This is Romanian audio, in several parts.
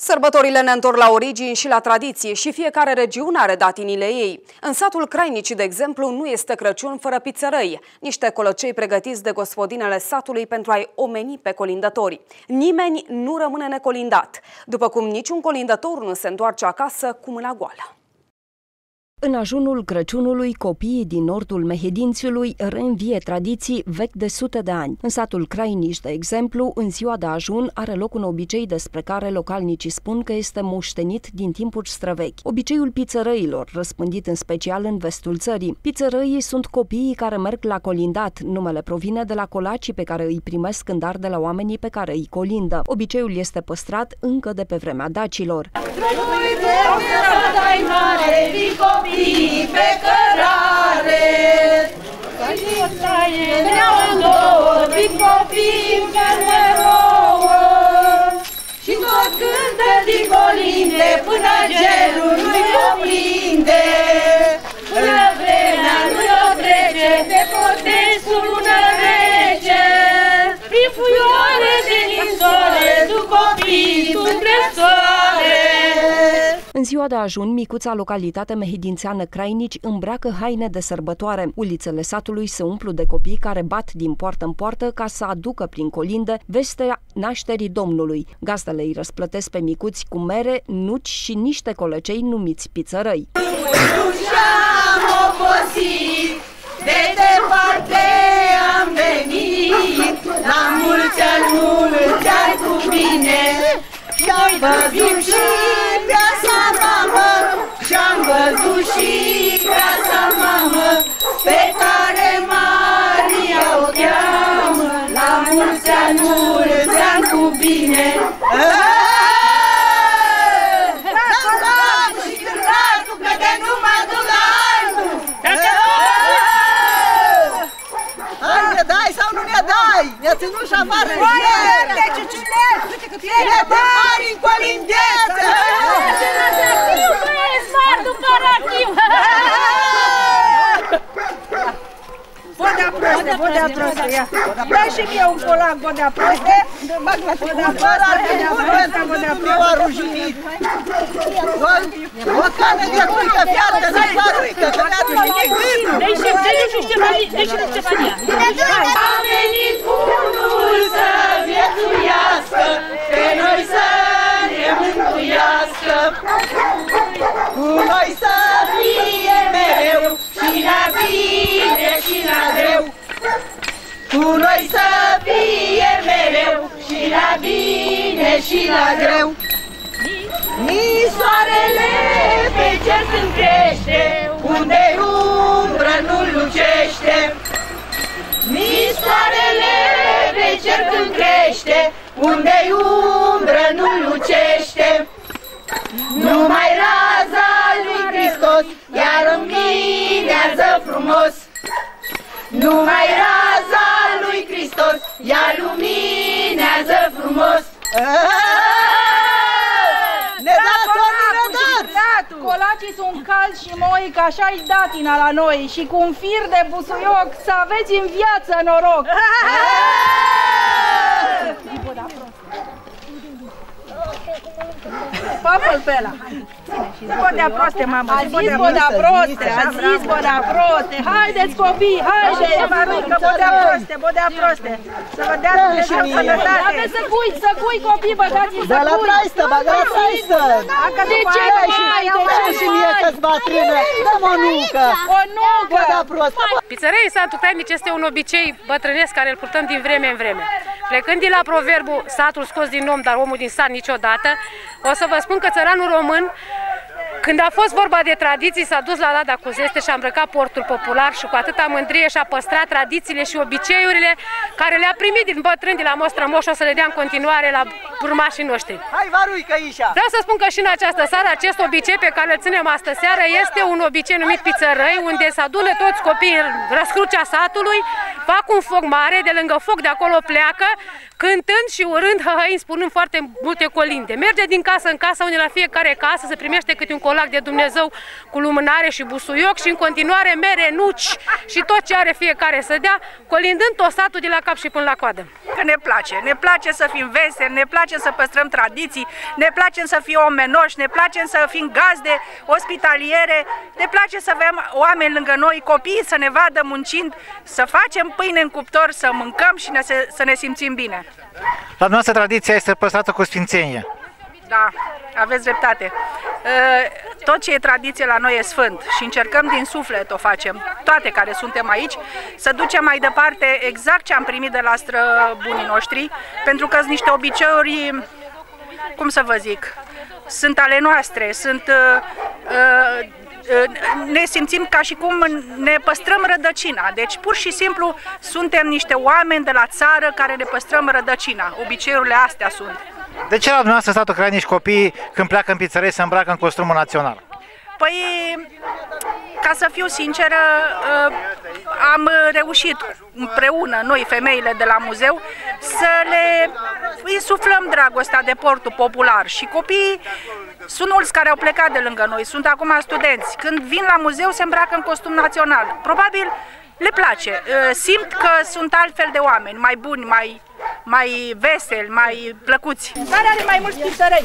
Sărbătorile ne întorc la origini și la tradiție și fiecare regiune are datinile ei. În satul Crainici, de exemplu, nu este Crăciun fără pizzărăi, niște colocei pregătiți de gospodinele satului pentru a-i omeni pe colindători. Nimeni nu rămâne necolindat, după cum niciun colindător nu se întoarce acasă cu mâna goală. În ajunul Crăciunului, copiii din nordul Mehedințiului reînvie tradiții vechi de sute de ani. În satul Crainici, de exemplu, în ziua de ajun are loc un obicei despre care localnicii spun că este moștenit din timpuri străvechi. Obiceiul pizzărăilor, răspândit în special în vestul țării. Pizzărăii sunt copiii care merg la colindat. Numele provine de la colacii pe care îi primesc în dar de la oamenii pe care îi colindă. Obiceiul este păstrat încă de pe vremea dacilor. Pe cărare copii și tot cântă din colinde până gerul nu-i oprinde. Până vremea nu-i o trece, pe potestul lună rece. Pifuioare de ninsole, tu copii, tu cresoare. În ziua de ajun, micuța localitate mehedințeană Crainici îmbracă haine de sărbătoare. Ulițele satului se umplu de copii care bat din poartă în poartă ca să aducă prin colinde vestea nașterii Domnului. Gazdele îi răsplătesc pe micuți cu mere, nuci și niște colăcei numiți pizzărăi. Nu-și-am obosit, de departe am venit, la mulți ani cu bine, și-am văzut și viața mamă, și-am văzut și viața mamă, pe care Maria o cheamă, la mulți ani cu bine. Dați-o și cârnatul, că de numai Dunăiul! Hai, ne dai sau nu ne dai? Ne-a ținut și afară în ieri! De ciuciuleț! Ne dă mari în colindeță! Bodea proste, ia! Dă și mie un colac, bodea proste! Fără ar fi bun pentru că mi-au arujinit! O cană de cuică fiartă de fabrică, că mi-a arujinit gândul! A venit bunul să viețuiască, pe noi să ne mântuiască! Cu noi să fie mereu și la bine și la greu. Cu noi să fie mereu și la bine și la greu. Nici soarele pe cer când crește, unde-i umbră nu-l lucește. Nici soarele pe cer când crește, unde-i umbră nu-l lucește. Numai raza lui Hristos iar luminează frumos. Numai raza lui Hristos iar luminează frumos. Ne dați ori ne dați! Colacii sunt calzi și moi, că așa-i datina la noi. Și cu un fir de busuioc să aveți în viață noroc. Papă-l pe ăla. Bodea proste, mamă. A zis bodea proste, a zis bodea proste. Haideți copii, haideți, măruică, bodea proste, bodea proste. Să vă dea Dumnezeu sănătate. Aveți să cui copii, băgați-i să cui. Dar la traistă, băga la traistă. De ce mai? Și mie că-ți bătrână. Dă-mă o nucă. O nucă. Bodea prostă. Pizzărăii satul Crainici este un obicei bătrânesc care îl purtăm din vreme în vreme. Plecând de la proverbul satul scos din om, dar omul din sat niciodată, o să vă spun că țăranul român, când a fost vorba de tradiții, s-a dus la Lada cu zeste și a îmbrăcat portul popular și cu atâta mândrie și-a păstrat tradițiile și obiceiurile care le-a primit din bătrâni, de la mostrămoși, o să le dea în continuare la urmașii noștri. Hai, varuică, Ișa! Vreau să spun că și în această seară, acest obicei pe care îl ținem astă seară este un obicei numit pizzărăi, unde se adună toți copiii în răscrucea satului, fac un foc mare, de lângă foc de acolo pleacă, cântând și urând, hăhăind, spunând foarte multe colinde. Merge din casă în casă, unde la fiecare casă se primește câte un colac de Dumnezeu cu lumânare și busuioc și în continuare mere, nuci și tot ce are fiecare să dea, colindând tot satul de la cap și până la coadă. Că ne place să fim veseli, ne place să păstrăm tradiții, ne place să fim omenoși, ne place să fim gazde ospitaliere, ne place să avem oameni lângă noi, copii să ne vadă muncind, să facem pâine în cuptor, să mâncăm și să ne simțim bine. La noastră tradiția este păstrată cu sfințenie. Da, aveți dreptate. Tot ce e tradiție la noi e sfânt și încercăm din suflet o facem, toate care suntem aici, să ducem mai departe exact ce am primit de la străbunii noștri, pentru că sunt niște obiceiuri, cum să vă zic, sunt ale noastre, ne simțim ca și cum ne păstrăm rădăcina. Deci pur și simplu suntem niște oameni de la țară care ne păstrăm rădăcina. Obiceiurile astea sunt. De ce la dumneavoastră satul Crainici copiii când pleacă în pizzărie se îmbracă în costumul național? Păi, ca să fiu sinceră, am reușit împreună, noi femeile de la muzeu, să le insuflăm dragostea de portul popular și copiii sunt mulți care au plecat de lângă noi, sunt acum studenți. Când vin la muzeu se îmbracă în costum național. Probabil le place, simt că sunt altfel de oameni, mai buni, mai veseli, mai plăcuți. Care are mai mulți pizzărei?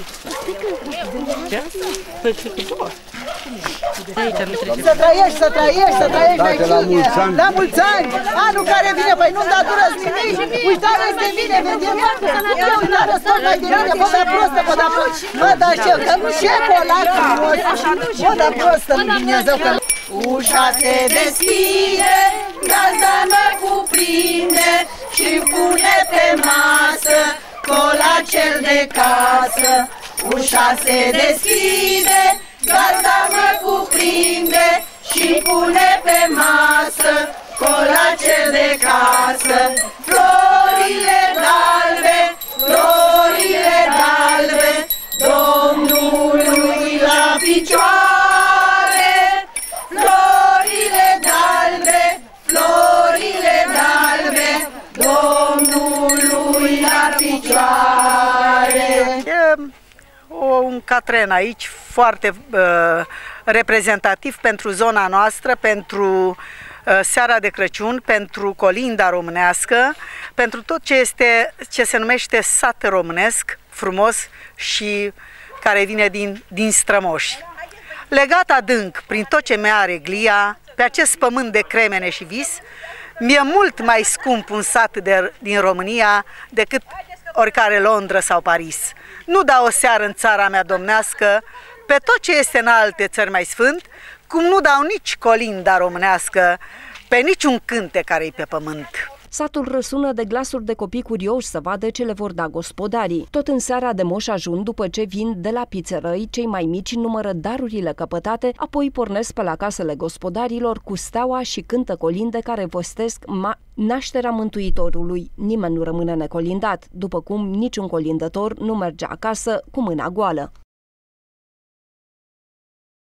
Să trăiești, să trăiești, să trăiești, vecine! La mulți ani! Anul care vine, păi nu-mi datorăți nimic! Uitați de mine, vedem! Uitați tot mai de mine, bă, dar prostă, bă, dar prostă! Bă, dar ce colac frumos! Bă, dar prostă, Dumnezeu, că... Ușa se deschide, gazda mă cuprinde și pune pe masă colacel de casă. Ușa se deschide, gazda mă cuprinde și pune pe masă colacel de casă. Florile d'albe, florile d'albe, Domnului la picioare. Florile d'albe, florile d'albe, Domnului la picioare. Un catren aici foarte reprezentativ pentru zona noastră, pentru seara de Crăciun, pentru colinda românească, pentru tot ce se numește sat românesc, frumos și care vine din strămoși. Legat adânc prin tot ce mi are Glia, pe acest pământ de cremene și vis, mi-e mult mai scump un sat din România decât oricare Londra sau Paris. Nu dau o seară în țara mea domnească pe tot ce este în alte țări mai sfânt, cum nu dau nici colinda românească pe niciun cânte care-i pe pământ. Satul răsună de glasuri de copii curioși să vadă ce le vor da gospodarii. Tot în seara de Moș Ajun, după ce vin de la pizzerăi, cei mai mici numără darurile căpătate, apoi pornesc pe la casele gospodarilor cu steaua și cântă colinde care vestesc nașterea Mântuitorului. Nimeni nu rămâne necolindat, după cum niciun colindător nu merge acasă cu mâna goală.